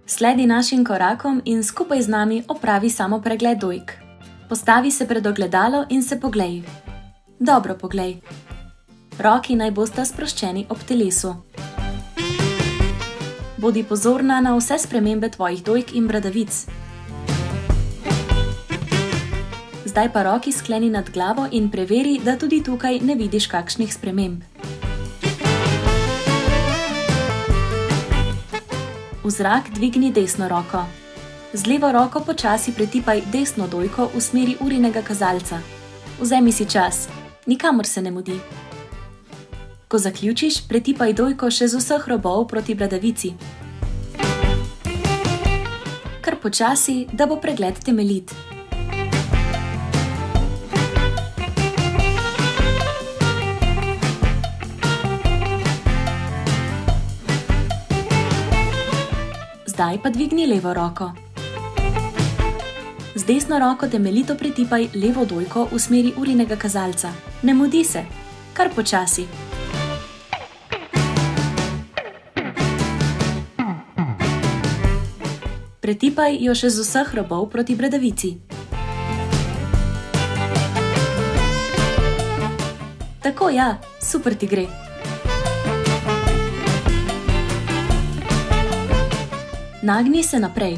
Sledi našim korakom in skupaj z nami opravi samopregled dojk. Postavi se pred ogledalo in se poglej. Dobro poglej. Roki naj bosta sproščeni ob telesu. Bodi pozorna na vse spremembe tvojih dojk in bradavic. Zdaj pa roki skleni nad glavo in preveri, da tudi tukaj ne vidiš kakšnih sprememb. V zrak dvigni desno roko. Z levo roko počasi pretipaj desno dojko v smeri urinega kazalca. Vzemi si čas, nikamor se ne mudi. Ko zaključiš, pretipaj dojko še z vseh robov proti bradavici. Kar počasi, da bo pregled temeljit. Zdaj pa dvigni levo roko. Z desno roko temeljito pretipaj levo dojko v smeri urinega kazalca. Ne mudi se, kar počasi. Pretipaj jo še z vseh robov proti bradavici. Tako ja, super ti gre. Nagni se naprej.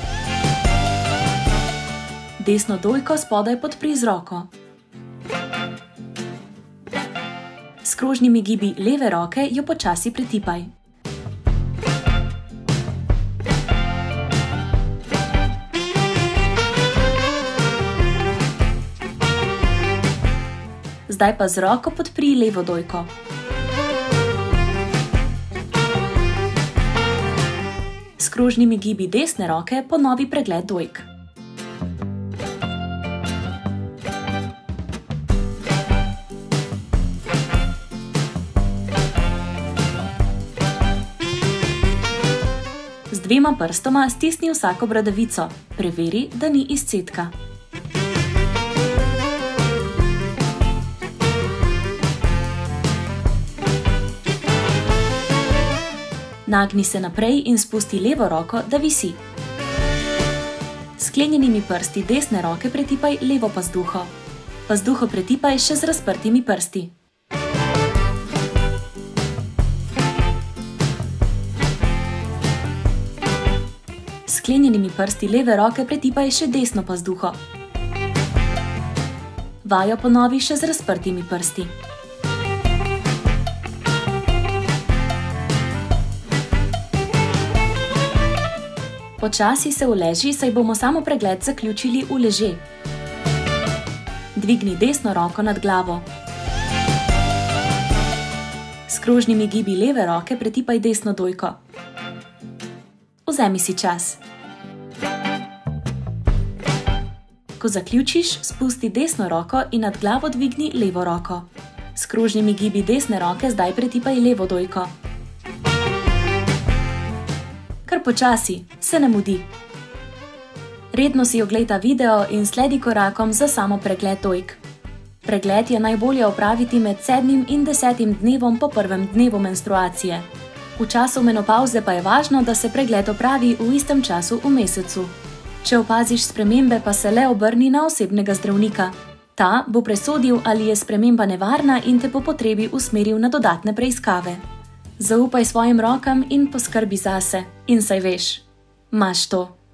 Desno dojko spodaj podpri z roko. S krožnimi gibi leve roke jo počasi pretipaj. Zdaj pa z roko podpri levo dojko. S krožnimi gibi desne roke ponovi pregled dojk. Z dvema prstoma stisni vsako bradavico. Preveri, da ni izcedka. Nagni se naprej in spusti levo roko, da visi. S sklenjenimi prsti desne roke pretipaj levo pazduho. Pazduho pretipaj še z razprtimi prsti. S sklenjenimi prsti leve roke pretipaj še desno pazduho. Vajo ponovi še z razprtimi prsti. Počasi se uleži, saj bomo samopregled zaključili v leže. Dvigni desno roko nad glavo. S krožnimi gibi leve roke pretipaj desno dojko. Vzemi si čas. Ko zaključiš, spusti desno roko in nad glavo dvigni levo roko. S krožnimi gibi desne roke zdaj pretipaj levo dojko. Kar počasi, se ne mudi. Redno si oglejta video in sledi korakom za samopregled dojk. Pregled je najbolje opraviti med 7. in 10. dnevom po prvem dnevu menstruacije. V času menopavze pa je važno, da se pregled opravi v istem času v mesecu. Če opaziš spremembe, pa se le obrni na osebnega zdravnika. Ta bo presodil, ali je sprememba nevarna in te po potrebi usmeril na dodatne preiskave. Zaupaj svojim rokam in poskrbi zase. In saj veš, imaš to.